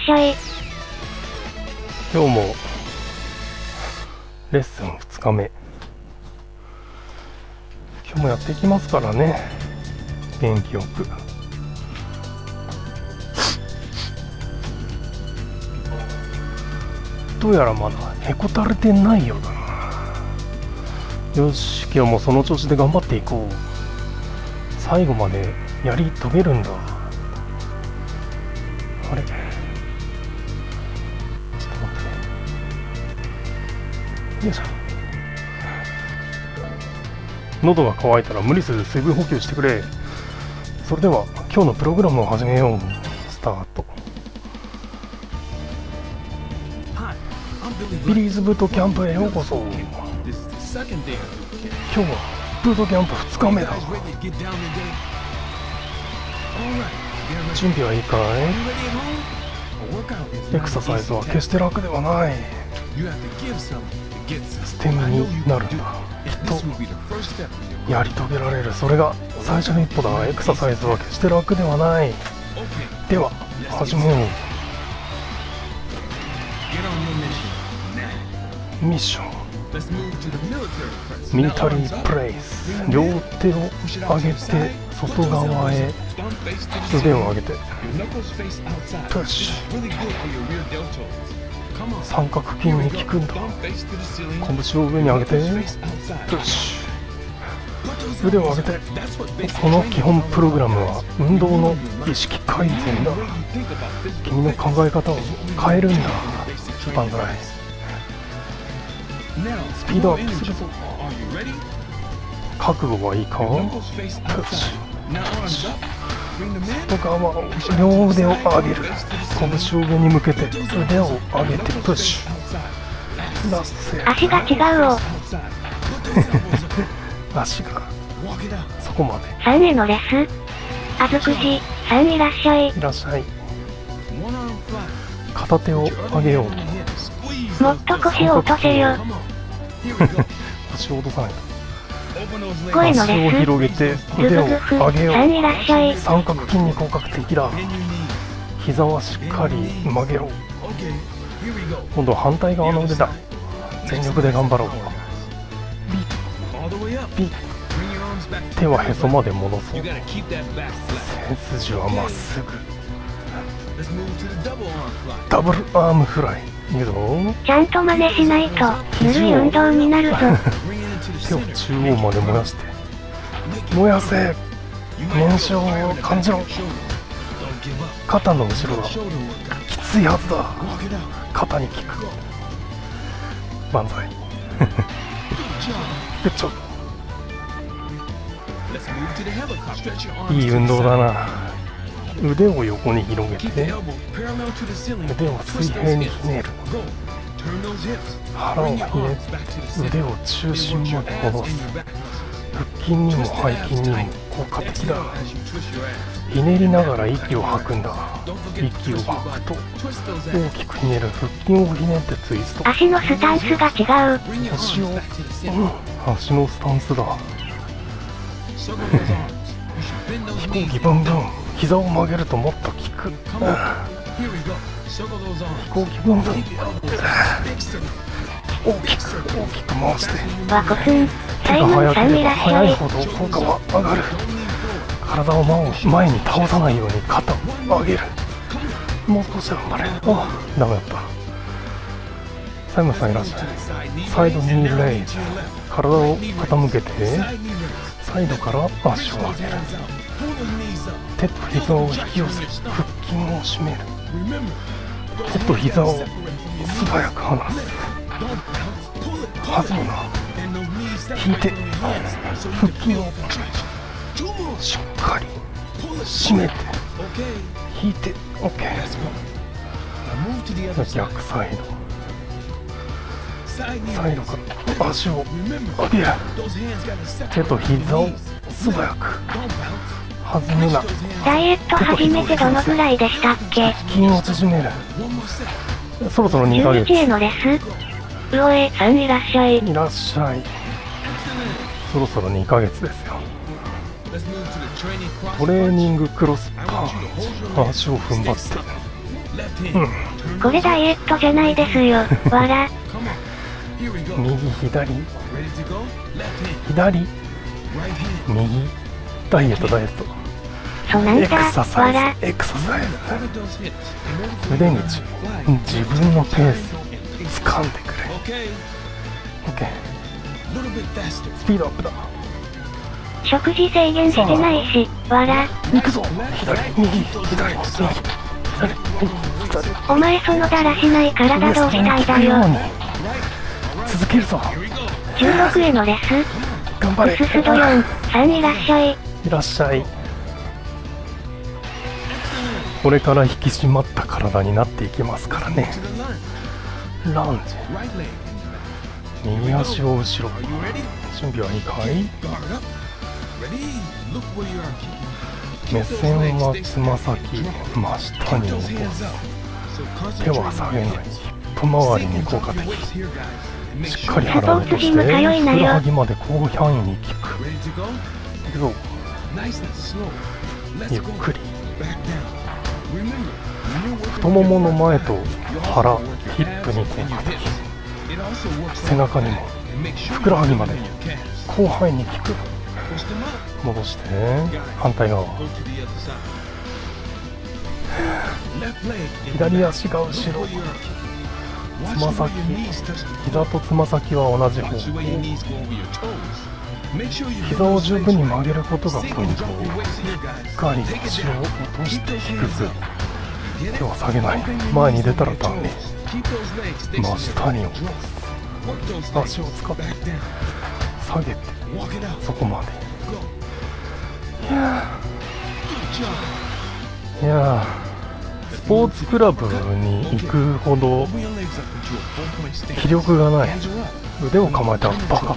しゃい。 今日もレッスン2日目。今日もやっていきますからね、元気よく。どうやらまだへこたれてないようだな。よし、今日もその調子で頑張っていこう。最後までやり遂げるんだ。あれ、ちょっと待ってね。よいしょ。喉が渇いたら無理せず水分補給してくれ。それでは今日のプログラムを始めよう。スタート。ビリーズブートキャンプへようこそ。今日はブートキャンプ2日目だ。準備はいいかい？エクササイズは決して楽ではない。ステムになるんだ。きっとやり遂げられる。それが最初の一歩だ。エクササイズは決して楽ではない。では始めよう。ミッション、ミリタリープレイス。両手を上げて外側へ、腕を上げてプッシュ。三角筋に効くんだ。拳を上に上げてプッシュ。腕を上げて。この基本プログラムは運動の意識改善だ。君の考え方を変えるんだ。万歳。スピードアップするぞ。覚悟はいいか？プッシュ。外側を、両腕を上げる。拳を上に向けて腕を上げてプッシュ。ラストセーフ。 足が違うを足がそこまで。 3へのレス。あずくじ3いらっしゃい。 いらっしゃい。片手を上げよう。 もっと腰を落とせよ。 腰を落とさないと。 5への足をレス。 広げて腕を上げよ 3いう。 らっしゃい。 三角筋に効果的だ。膝はしっかり曲げろ。今度は反対側の腕だ。全力で頑張ろう。ピッピッ。手はへそまで戻そう。背筋はまっすぐ。ダブルアームフライ。いいぞ。 ちゃんと真似しないとぬるい運動になるぞ。 手を中央まで燃やして。燃やせ。燃焼を感じろ。肩の後ろだ。きついはずだ。肩に効く。万歳。グッジョブ。いい運動だな。腕を横に広げて、腕を水平にひねる。腹をひねって腕を中心まで戻す。腹筋にも背筋にも効果的だ。ひねりながら息を吐くんだ。息を吐くと大きくひねる。腹筋をひねってツイスト。 足のスタンスが違う。 足のスタンスだ。飛行機ブンブン。膝を曲げるともっと効く。飛行機ブンブン。大きく回して。 ワコスン手が速ければ速いほど効果は上がる。体を前に倒さないように肩を上げる。もう少し頑張れ。ダメだった。サイモンさんいらっしゃい。サイドニーレイズ。体を傾けてサイドから足を上げる。手と膝を引き寄せ、腹筋を締める。手と膝を素早く離す。弾むな。引いて腹筋をしっかり締めて引いて OK。 逆サイド。サイドから足を上げる。手と膝を素早く弾むな。 ダイエット始めてどのぐらいでしたっけ？ 筋を縮める。そろそろ2ヶ月。 11へのレス。うおえさんいらっしゃい。 いらっしゃい。そろそろ2ヶ月ですよ。トレーニングクロスパン。足を踏ん張ってこれダイエットじゃないですよ。わら。 右左左右ダイエットダイエットエそうなんだ。 クササイわら。 ズエクササイズ腕に自分のペースを掴んでくれ。 OK スピードアップだ。 食事制限してないし、わら。 行くぞ。左右左右左お前そのだらしない体どうしたいだよ。 続けるぞ。 16へのレス。 頑張れ。 うすすど4、3いらっしゃい。 いらっしゃい。これから引き締まった体になっていきますからね。ランジ右足を後ろ。準備はいいかい？目線はつま先真下に落とす。手は下げない。ヒップ周りに効果的。しっかり腹を落としてふくらはぎまで広範囲に効く。いくぞ。ゆっくり。太ももの前と腹、ヒップに効果的。背中にもふくらはぎまで広範囲に効く。戻して反対側。左足が後ろ。つま先、膝とつま先は同じ方向。膝を十分に曲げることがポイント。しっかり後ろを落として引くぜ。手は下げない。前に出たらダメ。真下に落とす。足を使って下げてそこまで。いやー、スポーツクラブに行くほど気力がない。腕を構えたらバカ。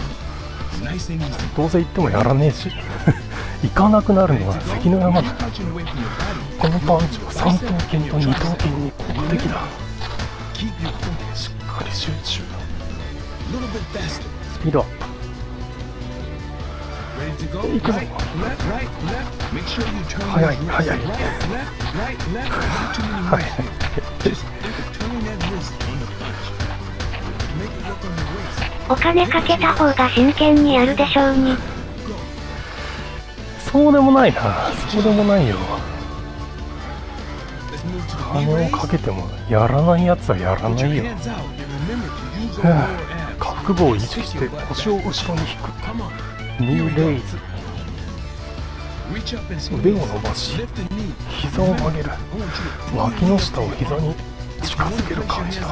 どうせ行ってもやらねえし行かなくなるのは関の山だ。このパンチは三頭筋と二頭筋に効果的だ。しっかり集中。スピードアップ。行くぞ。早い早いはい。 お金かけた方が真剣にやるでしょうに。 そうでもないな。そうでもないよ。金をかけてもやらないやつはやらないよ。覚悟を意識して腰を後ろに引く。ニーレイズ。腕を伸ばし膝を曲げる。脇の下を膝に近づける感じだ。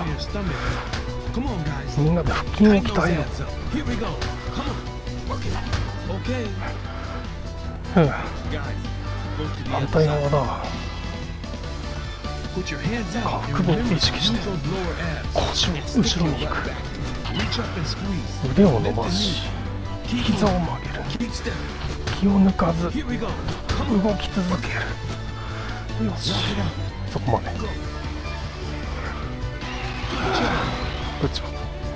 みんなで腹筋を鍛えよう。反対側だ。覚悟を意識して腰を後ろに引く。腕を伸ばし膝を曲げる。気を抜かず動き続ける。よし、そこまで。どっちも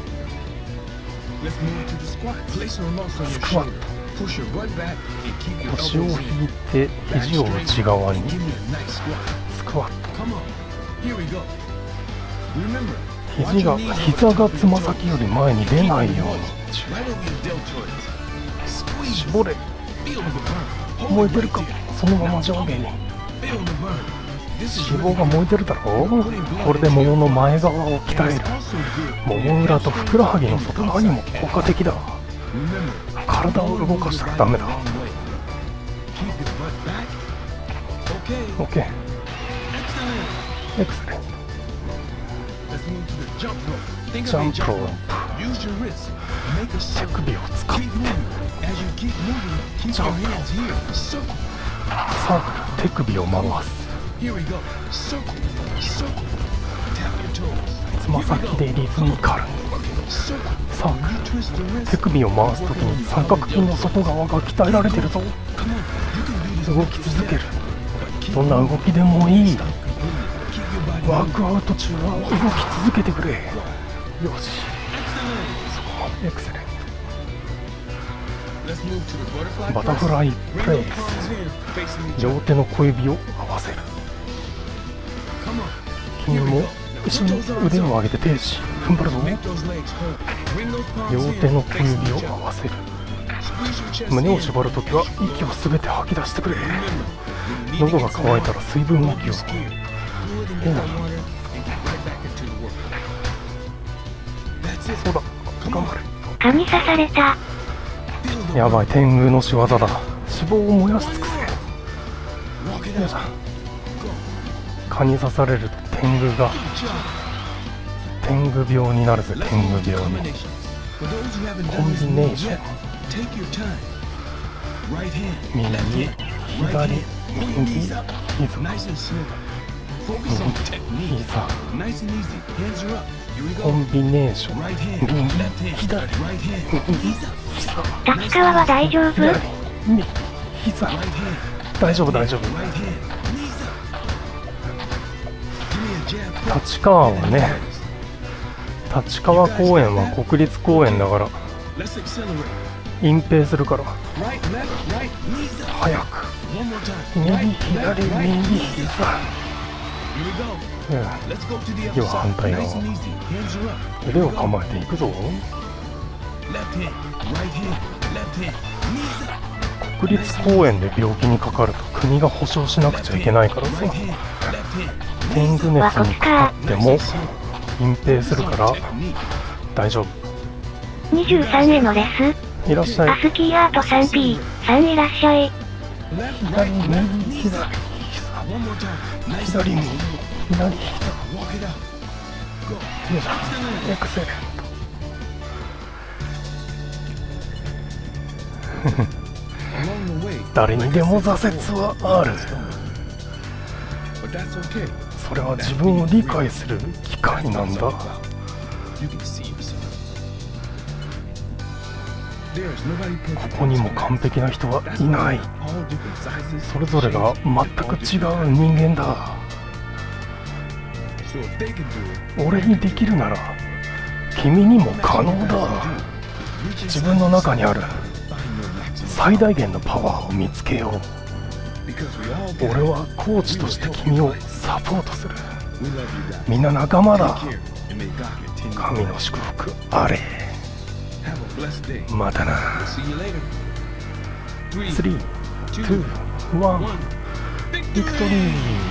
スクワット。腰を引いて肘を内側に。スクワット。膝がつま先より前に出ないように絞れ。燃えてるか。そのまま上下に。脂肪が燃えてるだろう。これでももの前側を鍛える。もも裏とふくらはぎの外側にも効果的だ。体を動かしたらダメだ。 OK。 エクセレント。ジャンプロープ。手首を使ってジャンプロープ。サークル。手首を回す。つま先でリズミカルに。サークル。手首を回すときに三角筋の外側が鍛えられてるぞ。動き続ける。どんな動きでもいい。ワークアウト中は動き続けてくれ。よし、そこまで。エクセレント。バタフライプレイス。両手の小指を合わせる。 君も一緒に腕を上げて停止、踏ん張るぞ。両手の小指を合わせる。胸を縛るときは息をすべて吐き出してくれ。喉が渇いたら水分補給を。そうだ、頑張れ。 蚊に刺された。 やばい、天狗の仕業だ。脂肪を燃やし尽くせ。よいしょ。蚊に刺されると天狗が天狗病になるぜ。天狗病に。コンビネーション、右、左、右、膝、コンビネーション、右、左、右、膝。 立川は大丈夫？ 左、右、膝。大丈夫、大丈夫。立川はね、立川公園は国立公園だから隠蔽するから早く。右、左、右、膝。次は反対側。腕を構えていくぞ。国立公園で病気にかかると国が保証しなくちゃいけないからさ。天狗熱にかかっても隠蔽するから大丈夫。 23へのレス。 いらっしゃい。 アスキーアート 3P さんいらっしゃい。 左、右、左、膝。左、右、左、膝。よいしょ。エクセレント。誰にでも挫折はある。それは自分を理解する機会なんだ。ここにも完璧な人はいない。それぞれが全く違う人間だ。俺にできるなら君にも可能だ。自分の中にある最大限のパワーを見つけよう。俺はコーチとして君をサポートする。みんな仲間だ。神の祝福あれ。またな。3、2、1、ビクトリー。